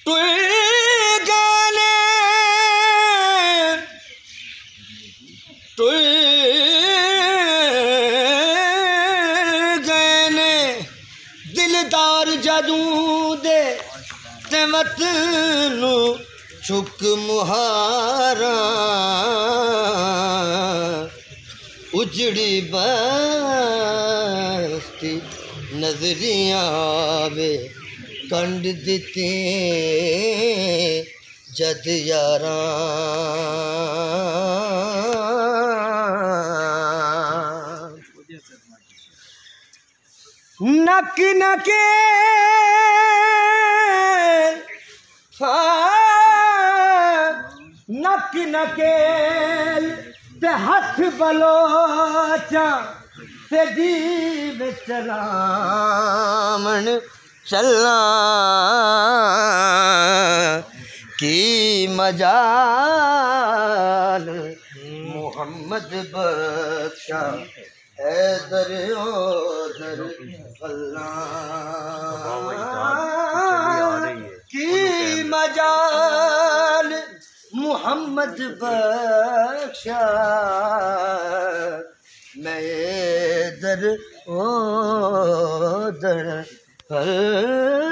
तू गाने तू गाने दिलदार जदू दे ते वतनू चुक मुहारा उजड़ी बस्ती नजरिया वे कंड दिते जद यारा नक नके नक नकेल ते हथ बलोचा ते जीव चलामन चलना की मजाल मोहम्मद बख्शा हैदर ओदर अल्लाह की मजाल मोहम्मद बख्शा मैं दर ओदर